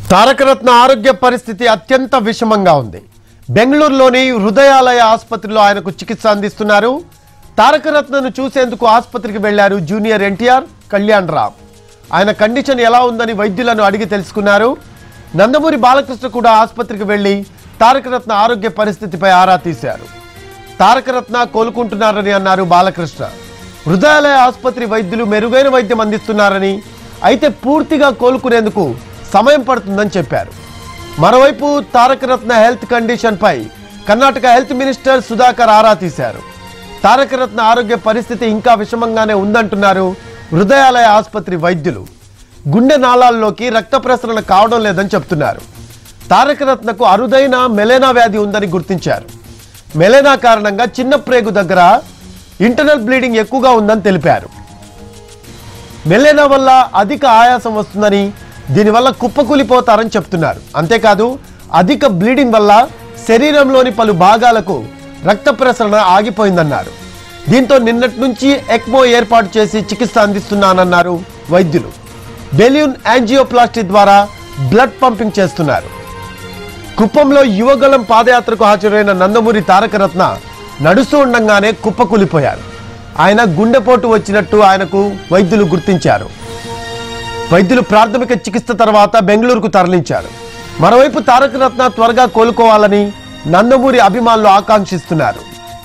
తారకరత్న ఆరోగ్య పరిస్థితి అత్యంత విషమంగా ఉంది. బెంగళూరులోని హృదయాలయ ఆసుపత్రిలో ఆయనకు చికిత్స అందిస్తున్నారు. తారకరత్నను చూసేందుకు ఆసుపత్రికి వెళ్లారు జూనియర్ ఎన్టీఆర్, కళ్యాణ్ రామ్. ఆయన కండిషన్ ఎలా ఉందని వైద్యులను అడిగి తెలుసుకున్నారు. నందమూరి బాలకృష్ణ కూడా ఆసుపత్రికి వెళ్లి తారకరత్న ఆరోగ్య పరిస్థితిపై ఆరా తీశారు. తారకరత్న కోలుకుంటున్నారని అన్నారు బాలకృష్ణ. హృదయాలయ ఆసుపత్రి వైద్యులు మెరుగైన వైద్యం అందిస్తున్నారని, అయితే పూర్తిగా కోలుకునేందుకు సమయం పడుతుందని చెప్పారు. మరోవైపు తారకరత్న హెల్త్ కండిషన్ పై కర్ణాటక హెల్త్ మినిస్టర్ సుధాకర్ ఆరా తీశారు. తారకరత్న ఆరోగ్య పరిస్థితి ఇంకా విషమంగానే ఉందంటున్నారు హృదయాలయ ఆసుపత్రి వైద్యులు. గుండె నాళాల్లోకి రక్త ప్రసరణ కావడం లేదని చెప్తున్నారు. తారకరత్నకు అరుదైన మెలేనా వ్యాధి ఉందని గుర్తించారు. మెలేనా కారణంగా చిన్న ప్రేగు దగ్గర ఇంటర్నల్ బ్లీడింగ్ ఎక్కువగా ఉందని తెలిపారు. మెలేనా వల్ల అధిక ఆయాసం వస్తుందని, దీనివల్ల కుప్పకూలిపోతారని చెప్తున్నారు. అంతేకాదు అధిక బ్లీడింగ్ వల్ల శరీరంలోని పలు భాగాలకు రక్త ప్రసరణ ఆగిపోయిందన్నారు. దీంతో నిన్నటి నుంచి ఎక్మో ఏర్పాటు చేసి చికిత్స అందిస్తున్నానన్నారు వైద్యులు. బెలూన్ యాంజియోప్లాస్టీ ద్వారా బ్లడ్ పంపింగ్ చేస్తున్నారు. కుప్పంలో యువగలం పాదయాత్రకు హాజరైన నందమూరి తారకరత్న నడుస్తూ ఉండగానే కుప్పకూలిపోయారు. ఆయన గుండెపోటు వచ్చినట్టు ఆయనకు వైద్యులు గుర్తించారు. వైద్యులు ప్రాథమిక చికిత్స తర్వాత బెంగళూరుకు తరలించారు. మరోవైపు తారకరత్న త్వరగా కోలుకోవాలని నందమూరి అభిమానులు ఆకాంక్షిస్తున్నారు.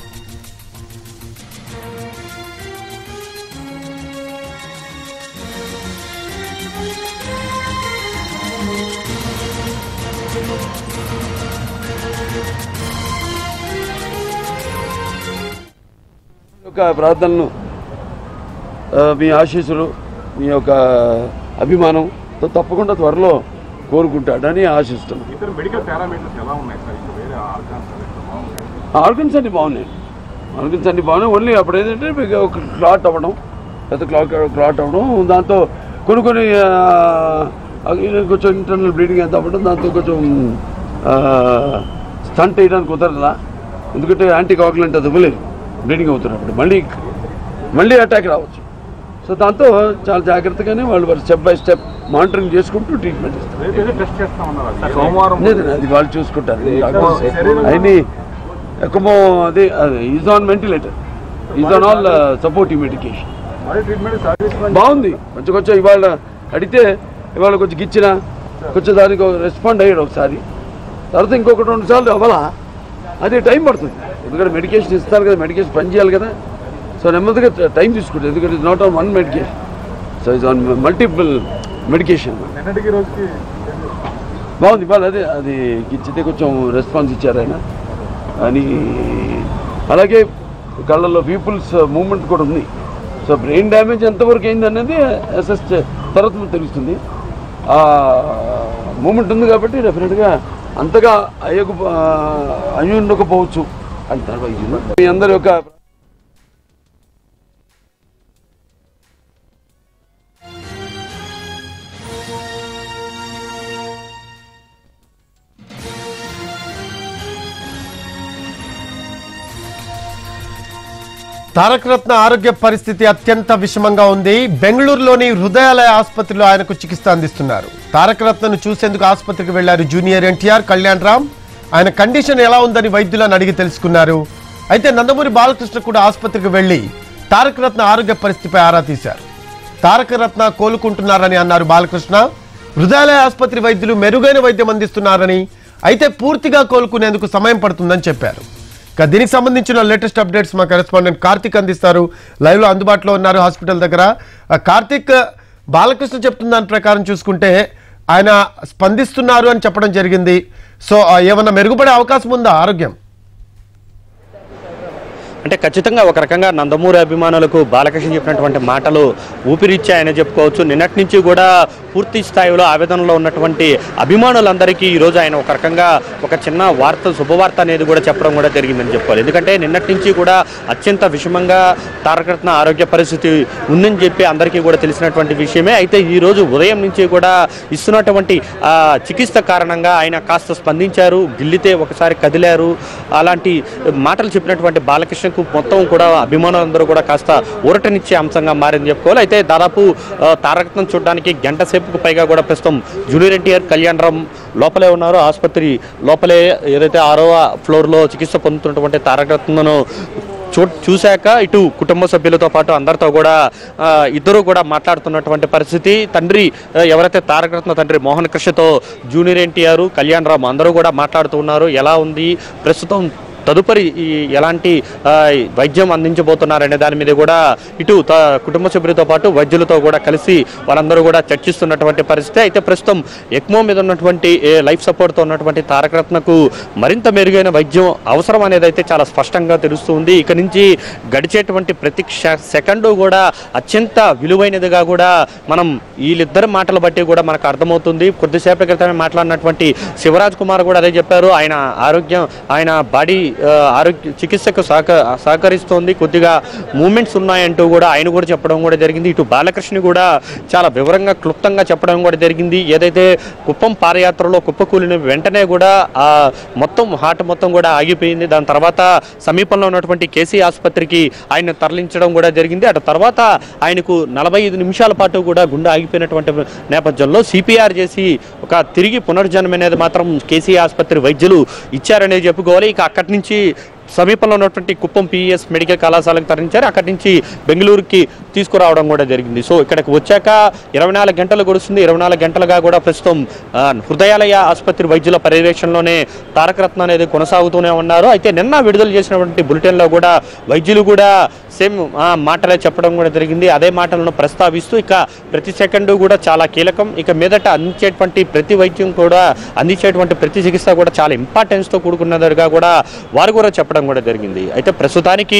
ప్రార్థనలు, మీ ఆశీస్సులు, మీ యొక్క అభిమానంతో తప్పకుండా త్వరలో కోరుకుంటాడని ఆశిస్తున్నాం. ఆర్గన్స్ అన్ని బాగున్నాయి. ఓన్లీ అప్పుడు ఏంటంటే మీకు ఒక క్లాట్ అవ్వడం, పెద్ద క్లాట్ అవ్వడం, దాంతో కొన్ని కొంచెం ఇంటర్నల్ బ్లీడింగ్ ఎంత అవ్వడం, దాంతో కొంచెం స్టంట్ వేయడానికి కుదరదా, ఎందుకంటే యాంటీ కోగులెంట్ అది ఇవ్వలేదు బ్లీడింగ్ అవుతున్నప్పుడు మళ్ళీ అటాక్ రావచ్చు. సో దాంతో చాలా జాగ్రత్తగానే వాళ్ళు స్టెప్ బై స్టెప్ మానిటరింగ్ చేసుకుంటూ ట్రీట్మెంట్ ఇస్తారు. అది వాళ్ళు చూసుకుంటారు. అన్ని ఎక్కువ అది is on ventilator, is on all supportive medication. బాగుంది. కొంచెం ఇవాళ అడిగితే ఇవాళ కొంచెం గిచ్చిన కొంచెం దానికి రెస్పాండ్ అయ్యాడు ఒకసారి, తర్వాత ఇంకొకటి 2 సార్లు అవ్వాలా, అది టైం పడుతుంది. ఎందుకంటే మెడికేషన్ ఇస్తారు కదా, మెడికేషన్ పనిచేయాలి కదా. సో నెమ్మదిగా టైం తీసుకుంటుంది, ఎందుకంటే it's not on one medication, so it's on multiple medication. బాగుంది. ఇవాళ అది ఇచ్చితే కొంచెం రెస్పాన్స్ ఇచ్చారు ఆయన అని. అలాగే కళ్ళల్లో పీపుల్స్ మూమెంట్ కూడా ఉంది. సో బ్రెయిన్ డ్యామేజ్ ఎంతవరకు అయింది అనేది అసెస్ తర్వాత తెలుస్తుంది. ఆ మూమెంట్ ఉంది కాబట్టి డెఫినెట్గా అంతగా అయ్యి ఉండకపోవచ్చు అంటారు వైద్యులు. మీ అందరి యొక్క తారకరత్న ఆరోగ్య పరిస్థితి అత్యంత విషమంగా ఉంది. బెంగళూరులోని హృదయాలయ ఆసుపత్రిలో ఆయనకు చికిత్స అందిస్తున్నారు. తారకరత్నను చూసేందుకు ఆసుపత్రికి వెళ్లారు జూనియర్ ఎన్టీఆర్, కళ్యాణ్ రామ్. ఆయన కండిషన్ ఎలా ఉందని వైద్యులను అడిగి తెలుసుకున్నారు. అయితే నందమూరి బాలకృష్ణ కూడా ఆసుపత్రికి వెళ్లి తారకరత్న ఆరోగ్య పరిస్థితిపై ఆరా తీశారు. తారకరత్న కోలుకుంటున్నారని అన్నారు బాలకృష్ణ. హృదయాలయ ఆసుపత్రి వైద్యులు మెరుగైన వైద్యం అందిస్తున్నారని, అయితే పూర్తిగా కోలుకునేందుకు సమయం పడుతుందని చెప్పారు. దీనికి సంబంధించిన లేటెస్ట్ అప్డేట్స్ మా కరెస్పాండెంట్ కార్తిక్ అందిస్తారు. లైవ్ లో అందుబాటులో ఉన్నారు హాస్పిటల్ దగ్గర. కార్తిక్, బాలకృష్ణ చెప్తున్న దాని ప్రకారం చూసుకుంటే ఆయన స్పందిస్తున్నారు అని చెప్పడం జరిగింది. సో ఏమన్నా మెరుగుపడే అవకాశం ఉందా ఆరోగ్యం? అంటే ఖచ్చితంగా ఒక రకంగా నందమూరి అభిమానులకు బాలకృష్ణ చెప్పినటువంటి మాటలు ఊపిరిచ్చాయని చెప్పుకోవచ్చు. నిన్నటి నుంచి కూడా పూర్తి స్థాయిలో ఆవేదనలో ఉన్నటువంటి అభిమానులందరికీ ఈరోజు ఆయన ఒక రకంగా ఒక చిన్న శుభవార్త అనేది కూడా చెప్పడం కూడా జరిగిందని చెప్పుకోవాలి. ఎందుకంటే నిన్నటి నుంచి కూడా అత్యంత విషమంగా తారకరత్న ఆరోగ్య పరిస్థితి ఉందని చెప్పి అందరికీ కూడా తెలిసినటువంటి విషయమే. అయితే ఈరోజు ఉదయం నుంచి కూడా ఇస్తున్నటువంటి చికిత్స కారణంగా ఆయన కాస్త స్పందించారు, గిల్లితే ఒకసారి కదిలారు. అలాంటి మాటలు చెప్పినటువంటి బాలకృష్ణ ఆయనకు మొత్తం కూడా అభిమానులందరూ కూడా కాస్త ఊరటనిచ్చే అంశంగా మారింది చెప్పుకోవాలి. అయితే దాదాపు తారకరత్నం చూడడానికి గంట సేపుకు పైగా కూడా ప్రస్తుతం జూనియర్ ఎన్టీఆర్ కళ్యాణరామ్ లోపలే ఉన్నారు. ఆసుపత్రి లోపలే ఏదైతే 6వ ఫ్లోర్లో చికిత్స పొందుతున్నటువంటి తారకరత్నను చూశాక ఇటు కుటుంబ సభ్యులతో పాటు అందరితో కూడా ఇద్దరు కూడా మాట్లాడుతున్నటువంటి పరిస్థితి. తండ్రి ఎవరైతే తారకరత్న తండ్రి మోహన్ కృష్ణతో జూనియర్ ఎన్టీఆర్ కళ్యాణరామ్ అందరూ కూడా మాట్లాడుతూ ఉన్నారు. ఎలా ఉంది ప్రస్తుతం తదుపరి ఎలాంటి వైద్యం అందించబోతున్నారనే దాని మీద కూడా ఇటు కుటుంబ సభ్యులతో పాటు వైద్యులతో కూడా కలిసి వాళ్ళందరూ కూడా చర్చిస్తున్నటువంటి పరిస్థితి. అయితే ప్రస్తుతం ఎక్మో మీద ఉన్నటువంటి లైఫ్ సపోర్ట్తో ఉన్నటువంటి తారకరత్నకు మరింత మెరుగైన వైద్యం అవసరం అనేది అయితే చాలా స్పష్టంగా తెలుస్తుంది. ఇక నుంచి గడిచేటువంటి ప్రతి సెకండు కూడా అత్యంత విలువైనదిగా కూడా మనం వీళ్ళిద్దరి మాటలు బట్టి కూడా మనకు అర్థమవుతుంది. కొద్దిసేపటి క్రితమే మాట్లాడినటువంటి శివరాజ్ కుమార్ కూడా అదే చెప్పారు. ఆయన ఆరోగ్యం ఆయన బాడీ ఆరోగ్య చికిత్సకు సహకరిస్తోంది, కొద్దిగా మూమెంట్స్ ఉన్నాయంటూ కూడా ఆయన కూడా చెప్పడం కూడా జరిగింది. ఇటు బాలకృష్ణ కూడా చాలా వివరంగా క్లుప్తంగా చెప్పడం కూడా జరిగింది. ఏదైతే కుప్పం పాదయాత్రలో కుప్పకూలిన వెంటనే కూడా మొత్తం హార్ట్ మొత్తం కూడా ఆగిపోయింది. దాని తర్వాత సమీపంలో ఉన్నటువంటి కేసీ ఆసుపత్రికి ఆయన తరలించడం కూడా జరిగింది. అటు తర్వాత ఆయనకు 45 నిమిషాల పాటు కూడా గుండె ఆగిపోయినటువంటి నేపథ్యంలో సిపిఆర్ చేసి ఒక తిరిగి పునర్జన్మ అనేది మాత్రం కేసీ ఆసుపత్రి వైద్యులు ఇచ్చారనేది చెప్పుకోవాలి. ఇక అక్కడి నుంచి సమీపంలో ఉన్నటువంటి కుప్పం పిఎస్ మెడికల్ కళాశాలకు తరలించారు. అక్కడి నుంచి బెంగళూరుకి తీసుకురావడం కూడా జరిగింది. సో ఇక్కడికి వచ్చాక 24 గంటలు గడుస్తుంది. 24 గంటలుగా కూడా ప్రస్తుతం హృదయాలయ ఆసుపత్రి వైద్యుల పర్యవేక్షణలోనే తారకరత్న అనేది కొనసాగుతూనే ఉన్నారు. అయితే నిన్న విడుదల చేసినటువంటి బులెటిన్లో కూడా వైద్యులు కూడా సేమ్ మాటలే చెప్పడం కూడా జరిగింది. అదే మాటలను ప్రస్తావిస్తూ ఇక ప్రతి సెకండు కూడా చాలా కీలకం, ఇక మీదట అందించేటువంటి ప్రతి వైద్యం కూడా అందించేటువంటి ప్రతి చికిత్స కూడా చాలా ఇంపార్టెన్స్తో కూడుకున్నదిగా కూడా వారు కూడా చెప్పడం కూడా జరిగింది. అయితే ప్రస్తుతానికి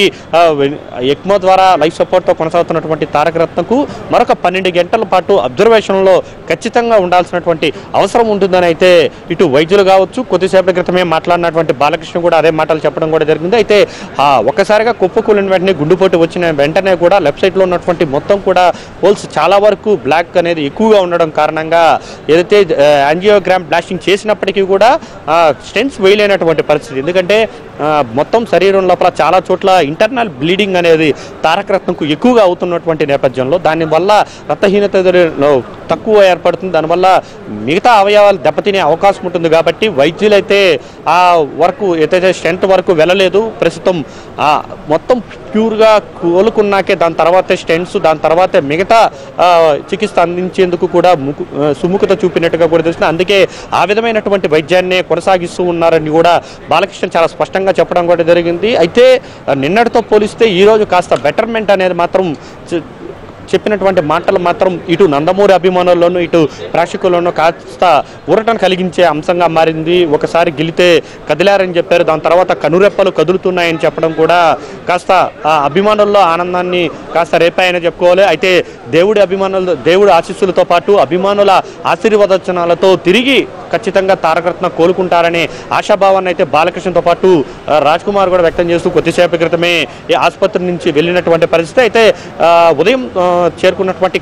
ఎక్మో ద్వారా లైఫ్ సపోర్ట్తో కొనసాగుతున్నటువంటి తారకరత్నకు మరొక 12 గంటల పాటు అబ్జర్వేషన్లో ఖచ్చితంగా ఉండాల్సినటువంటి అవసరం ఉంటుందని అయితే ఇటు వైద్యులు కావచ్చు, కొద్దిసేపటి క్రితమే మాట్లాడినటువంటి బాలకృష్ణ కూడా అదే మాటలు చెప్పడం కూడా జరిగింది. అయితే ఒక్కసారిగా కుప్పకూలిన వెంటనే గుండెపోటు వచ్చిన వెంటనే కూడా లెఫ్ట్ సైడ్లో ఉన్నటువంటి మొత్తం కూడా హోల్స్ చాలా వరకు బ్లాక్ అనేది ఎక్కువగా ఉండడం కారణంగా ఏదైతే యాంజియోగ్రామ్ బ్లాస్టింగ్ చేసినప్పటికీ కూడా స్టెంట్స్ వేయలేనటువంటి పరిస్థితి. ఎందుకంటే మొత్తం శరీరం లోపల చాలా చోట్ల ఇంటర్నల్ బ్లీడింగ్ అనేది తారకరత్నకు ఎక్కువగా అవుతున్నటువంటి నేపథ్యంలో దానివల్ల రక్తహీనత తక్కువ ఏర్పడుతుంది. దానివల్ల మిగతా అవయవాలు దెబ్బతినే అవకాశం ఉంటుంది. కాబట్టి వైద్యులైతే ఆ వరకు ఏదైతే స్ట్రెంత్ వరకు వెళ్ళలేదు. ప్రస్తుతం మొత్తం ప్యూర్గా కోలుకున్నాకే దాని తర్వాతే స్టెంట్స్, దాని తర్వాతే మిగతా చికిత్స అందించేందుకు కూడా సుముఖత చూపినట్టుగా కూడా తెలుస్తుంది. అందుకే ఆ విధమైనటువంటి వైద్యాన్ని కొనసాగిస్తూ ఉన్నారని కూడా బాలకృష్ణ చాలా స్పష్టంగా చెప్పడం కూడా జరిగింది. అయితే నిన్నటితో పోలిస్తే ఈరోజు కాస్త బెటర్మెంట్ అనేది మాత్రం చెప్పినటువంటి మాటలు మాత్రం ఇటు నందమూరి అభిమానుల్లోనూ ఇటు ప్రేక్షకుల్లోనూ కాస్త ఊరటను కలిగించే అంశంగా మారింది. ఒకసారి గెలితే కదిలారని చెప్పారు, దాని తర్వాత కనురెప్పలు కదులుతున్నాయని చెప్పడం కూడా కాస్త అభిమానుల్లో ఆనందాన్ని కాస్త రేపాయని చెప్పుకోవాలి. అయితే దేవుడి ఆశీస్సులతో పాటు అభిమానుల ఆశీర్వదచనాలతో తిరిగి ఖచ్చితంగా తారకరత్న కోలుకుంటారనే ఆశాభావాన్ని అయితే బాలకృష్ణతో పాటు రాజ్ కుమార్ కూడా వ్యక్తం చేస్తూ కొద్దిసేపటి క్రితమే ఈ ఆసుపత్రి నుంచి వెళ్ళినటువంటి పరిస్థితి. అయితే ఉదయం చేరుకున్నటువంటి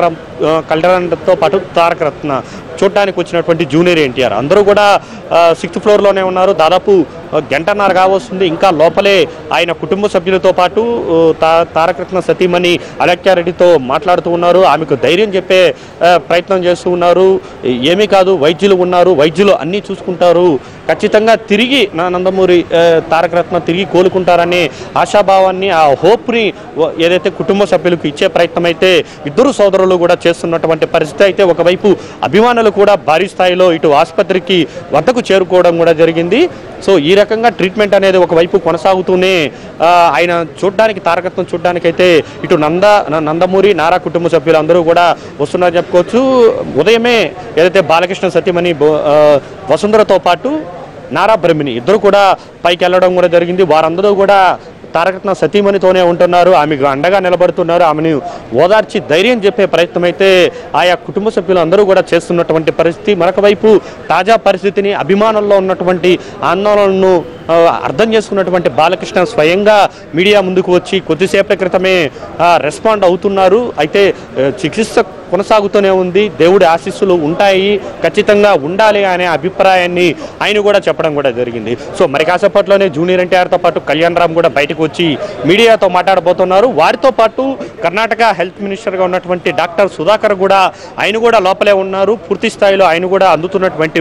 కళ్యాణ్తో పాటు తారకరత్న చూడటానికి వచ్చినటువంటి జూనియర్ ఎన్టీఆర్ అందరూ కూడా 6th ఫ్లోర్లోనే ఉన్నారు. దాదాపు గంటన్నర కావస్తుంది. ఇంకా లోపలే ఆయన కుటుంబ సభ్యులతో పాటు తారకరత్న సతీమణి అలక్యారెడ్డితో మాట్లాడుతూ ఉన్నారు. ఆమెకు ధైర్యం చెప్పే ప్రయత్నం చేస్తూ ఉన్నారు. ఏమీ కాదు, వైద్యులు ఉన్నారు, వైద్యులు అన్నీ చూసుకుంటారు, ఖచ్చితంగా తిరిగి నందమూరి తారకరత్న తిరిగి కోలుకుంటారనే ఆశాభావాన్ని, ఆ హోప్ని ఏదైతే కుటుంబ సభ్యులకు ఇచ్చే ప్రయత్నం అయితే ఇద్దరు సోదరులు కూడా చేస్తున్నటువంటి పరిస్థితి. అయితే ఒకవైపు అభిమానులు కూడా భారీ స్థాయిలో ఇటు ఆసుపత్రికి వద్దకు చేరుకోవడం కూడా జరిగింది. సో ఈ రకంగా ట్రీట్మెంట్ అనేది ఒకవైపు కొనసాగుతూనే ఆయన చూడడానికి తారకరత్నం చూడడానికి అయితే ఇటు నందమూరి నారా కుటుంబ సభ్యులు అందరూ కూడా వస్తున్నారని చెప్పుకోవచ్చు. ఉదయమే ఏదైతే బాలకృష్ణ సతీమణి వసుంధరతో పాటు నారా బ్రహ్మిణి ఇద్దరు కూడా పైకి వెళ్ళడం కూడా జరిగింది. వారందరూ కూడా తారకరత్న సతీమణితోనే ఉంటున్నారు, ఆమెకు అండగా నిలబడుతున్నారు, ఆమెను ఓదార్చి ధైర్యం చెప్పే ప్రయత్నం అయితే ఆయా కుటుంబ సభ్యులు అందరూ కూడా చేస్తున్నటువంటి పరిస్థితి. మరొక వైపు తాజా పరిస్థితిని, అభిమానుల్లో ఉన్నటువంటి ఆందోళనను అర్థం చేసుకున్నటువంటి బాలకృష్ణ స్వయంగా మీడియా ముందుకు వచ్చి కొద్దిసేపటి క్రితమే రెస్పాండ్ అవుతున్నారు. అయితే చికిత్స కొనసాగుతూనే ఉంది. దేవుడి ఆశీస్సులు ఉంటాయి, ఖచ్చితంగా ఉండాలి అనే అభిప్రాయాన్ని ఆయన కూడా చెప్పడం కూడా జరిగింది. సో మరి కాసేపట్లోనే జూనియర్ ఎన్టీఆర్తో పాటు కళ్యాణ్ రామ్ కూడా బయటకు వచ్చి మీడియాతో మాట్లాడబోతున్నారు. వారితో పాటు కర్ణాటక హెల్త్ మినిస్టర్గా ఉన్నటువంటి డాక్టర్ సుధాకర్ కూడా ఆయన కూడా లోపలే ఉన్నారు. పూర్తి స్థాయిలో ఆయన కూడా అందుతున్నటువంటి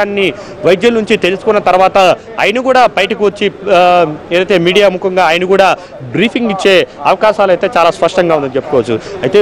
వైద్యుల నుంచి తెలుసుకున్న తర్వాత ఆయన కూడా బయటకు వచ్చి ఏదైతే మీడియా ముఖంగా ఆయన కూడా బ్రీఫింగ్ ఇచ్చే అవకాశాలు అయితే చాలా స్పష్టంగా ఉందని చెప్పుకోవచ్చు. అయితే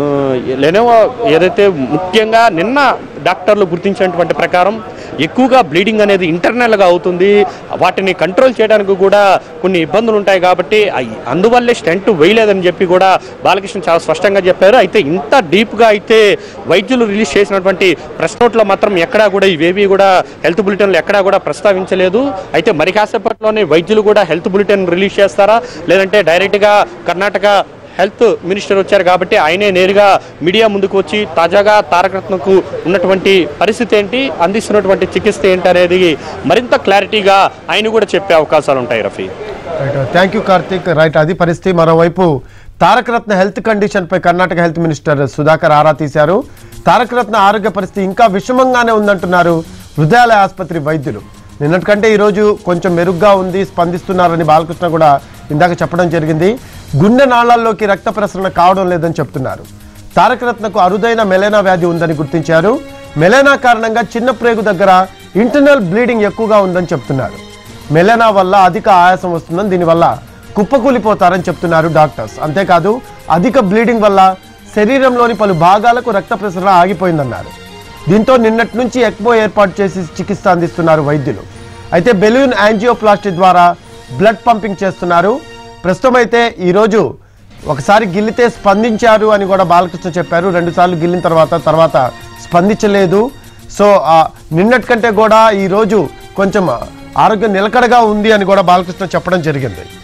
లెనోవో ఏదైతే ముఖ్యంగా నిన్న డాక్టర్లు గుర్తించినటువంటి ప్రకారం ఎక్కువగా బ్లీడింగ్ అనేది ఇంటర్నల్గా అవుతుంది. వాటిని కంట్రోల్ చేయడానికి కూడా కొన్ని ఇబ్బందులు ఉంటాయి కాబట్టి అందువల్లే స్టెంట్ వేయలేదని చెప్పి కూడా బాలకృష్ణ చాలా స్పష్టంగా చెప్పారు. అయితే ఇంత డీప్గా అయితే వైద్యులు రిలీజ్ చేసినటువంటి ప్రెస్ నోట్లో మాత్రం ఎక్కడా కూడా ఇవేవి కూడా హెల్త్ బులెటిన్లు ఎక్కడా కూడా ప్రస్తావించలేదు. అయితే మరి కాసేపట్లోనే వైద్యులు కూడా హెల్త్ బులెటిన్ రిలీజ్ చేస్తారా, లేదంటే డైరెక్ట్గా కర్ణాటక హెల్త్ మినిస్టర్ వచ్చారు కాబట్టి ఆయనే నేరుగా మీడియా ముందుకు వచ్చి తాజాగా తారక రత్నకు ఉన్నటువంటి పరిస్థితి ఏంటి, అందిస్తున్నటువంటి చికిత్స ఏంటి అనేది మరింత క్లారిటీగా ఆయన కూడా చెప్పే అవకాశాలు ఉంటాయి. Rafi, thank you Karthik. Right, అది పరిస్థితి. మరోవైపు తారక రత్న హెల్త్ కండిషన్ పై కర్ణాటక హెల్త్ మినిస్టర్ సుధాకర్ ఆరా తీశారు. తారక రత్న ఆరోగ్య పరిస్థితి ఇంకా విషమంగానే ఉందంటున్నారు హృదయాలయ ఆసుపత్రి వైద్యులు. నిన్నటికంటే ఈరోజు కొంచెం మెరుగ్గా ఉంది, స్పందిస్తున్నారని బాలకృష్ణ కూడా ఇందాక చెప్పడం జరిగింది. గుండె నాళాల్లోకి రక్త ప్రసరణ కావడం లేదని చెప్తున్నారు. తారక రత్నకు అరుదైన మెలేనా వ్యాధి ఉందని గుర్తించారు. మెలేనా కారణంగా చిన్న ప్రేగు దగ్గర ఇంటర్నల్ బ్లీడింగ్ ఎక్కువగా ఉందని చెప్తున్నారు. మెలేనా వల్ల అధిక ఆయాసం వస్తుందని, దీనివల్ల కుప్పకూలిపోతారని చెప్తున్నారు డాక్టర్స్. అంతేకాదు అధిక బ్లీడింగ్ వల్ల శరీరంలోని పలు భాగాలకు రక్త ప్రసరణ ఆగిపోయిందన్నారు. దీంతో నిన్నటి నుంచి ఎక్మో ఏర్పాటు చేసి చికిత్స అందిస్తున్నారు వైద్యులు. అయితే బెలూన్ యాంజియోప్లాస్టీ ద్వారా బ్లడ్ పంపింగ్ చేస్తున్నారు. ప్రస్తుతం అయితే ఈరోజు ఒకసారి గిల్లితే స్పందించారు అని కూడా బాలకృష్ణ చెప్పారు. 2 సార్లు గిల్లిన తర్వాత స్పందించలేదు. సో నిన్నటి కంటే కూడా ఈరోజు కొంచెం ఆరోగ్యం నిలకడగా ఉంది అని కూడా బాలకృష్ణ చెప్పడం జరిగింది.